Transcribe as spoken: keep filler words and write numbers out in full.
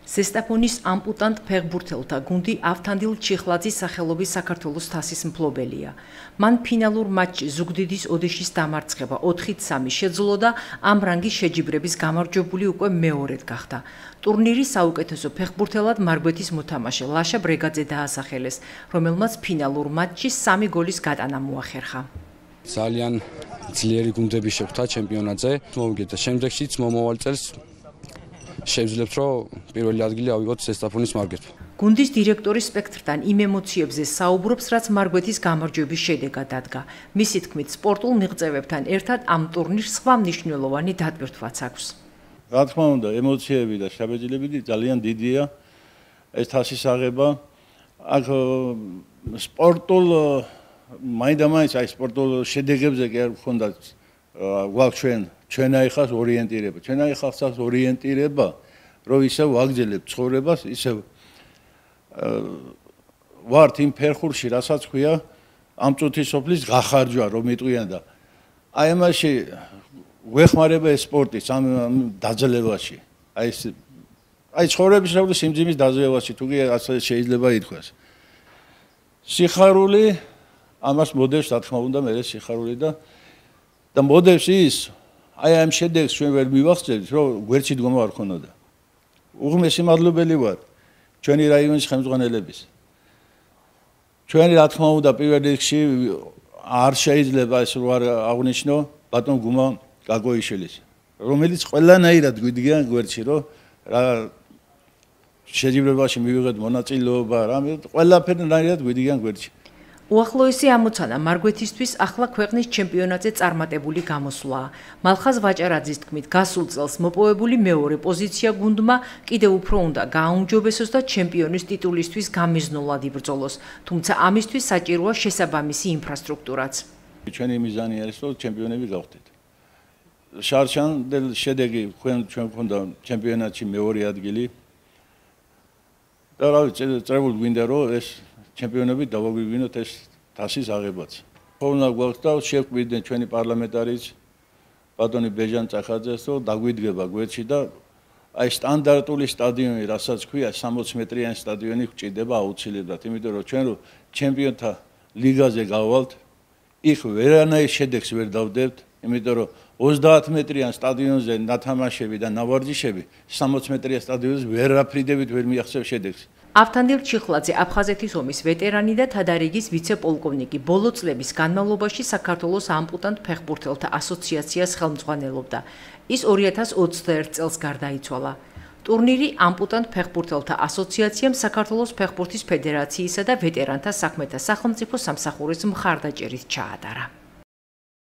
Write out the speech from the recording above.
ზესტაფონის ამპუტანტ ფეხბურთელთა გუნდი ავთანდილ ჩიხლაძის სახელობის საქართველოს თასის მფლობელია. მან ფინალურ მატჩში ზუგდიდის ოდიშის დამარცხება ოთხი სამი შეძლო და ამ რანგის შეჯიბრების გამარჯვებული უკვე მეორედ გახდა. ტურნირის საუკეთესო ფეხბურთელად მარგვეთის მოთამაშე ლაშა ბრეგაძე დაასახელეს, რომელმაც ფინალურ მატჩში სამი გოლის გატანა მოახერხა. ძალიან ძლიერი გუნდები შეხვდა ჩემპიონატზე. მოვიგეთ შემდეგშიც მომავალ წელს შევძლებთ, რომ პირველი ადგილი ავიღოთ ზესტაფონის მარგვეთმა. გუნდის დირექტორი სპექტრთან იმ ემოციებზე საუბრობს, რაც მარგვეთის გამარჯვების შედეგად დადგა. მისი თქმით, სპორტულ მიღწევებთან ერთად ამ ტურნირს სხვა მნიშვნელოვანი დატვირთვაც აქვს. რა თქმა უნდა, ემოციები და შთაბეჭდილებები ძალიან დიდია. ეს თასის აღება აქ სპორტულ მაინდა-მაინც აი სპორტულ შედეგებზე კი არ გქონდა გვაქვს ჩვენ ჩვენაი ხალხს ორიენტირება. ჩვენაი ხალხს აქვს ორიენტირება, რომ ისევ ვაგრძელებთ ცხოვრებას, ისევ ვართ იმ ფერხურში, რასაც ქვია ამ წუთის სოფლის გახარჯვა, რომ იტყვიან და აი ამაში გვეხმარება ეს სპორტის ამ დაძლევაში. აი ეს აი ცხოვრების რაოდენობის სიმძიმის დაძლევაში, თუ კი ასე შეიძლება ითქვას. სიხარული ამას მოდევს, რა თქმა უნდა, მე სიხარული და და მოდევს ის აი ამ შედეგს ჩვენ ვერ მივახცევთ, რომ გვერდში დგომა არ ქონოდა. უღმესი მადლობელი ვარ ჩვენი რაიონის ხელმძღვანელების. ჩვენი რა თქმა უნდა პირველ რიგში არ შეიძლება ეს რო არ აღნიშნო ბატონ გუმა გაგოიშვილის, რომელიც ყველანაირად გვიდგიან გვერდში, რომ რა შეჯიბრებაში მივიღეთ მონაწილეობა, რამე ყველაფერნაირად გვიდგიან გვერდში. უახლოესი ამოცანა მარგვეთისთვის ახლა ქვეყნის ჩემპიონატზე წარმატებული გამოსვლაა. მალხაზ ვაჭარაძის თქმით, გასულ წელს მოპოვებული მეორე პოზიცია გუნდმა კიდევ უფრო უნდა გააუმჯობესოს და ჩემპიონის ტიტულისთვის გამიზნულად იბრძოლოს, თუმცა ამისთვის საჭიროა შესაბამისი ინფრასტრუქტურაც. ჩვენი მიზანი არის, რომ ჩემპიონები გავხდეთ. შარშანდელ შედეგი ჩვენ გვქონდა ჩემპიონატში მეორე ადგილი. და რა ვიცი, წრეულ გვინდა რომ ეს ჩემპიონები დავაგვიგვინოთ ეს თასის აღებაც. ხონა გვაქვს და შევკვირდნენ ჩვენი პარლამენტარიც ბატონი ბეჟან წახაძეს, რომ დაგვიდგება გვერდში და აი სტანდარტული სტადიონი, რასაც ქვია სამოცი მეტრიანი სტადიონი გვჭირდება აუცილებლად, იმიტომ რომ ჩვენ რო ჩემპიონთა ლიგაზე გავვალთ, იქ ვერანაირ შედეგს ვერ დავდებთ, იმიტომ რომ ოცდაათ მეტრიან სტადიონზე ნათამაშები და ნავარჯიშები სამოცი მეტრიან სტადიონზე ვერ აფრიდებით, ვერ მიაღწევ შედეგს. ავთანდილ ჩიხლაძე აფხაზეთის ომის ვეტერანი და თადარიგის ვიცე-პოლკოვნიკი ბოლო წლების განმავლობაში საქართველოს ამპუტანტ ფეხბურთელთა ასოციაციას ხელმძღვანელობდა. ის ორი ათას ოცდაერთ წელს გარდაიცვალა. ტურნირი ამპუტანტ ფეხბურთელთა ასოციაციამ საქართველოს ფეხბურთის ფედერაციისა და ვეტერანთა საქმეთა სახელმწიფო სამსახურის მხარდაჭერით ჩაატარა.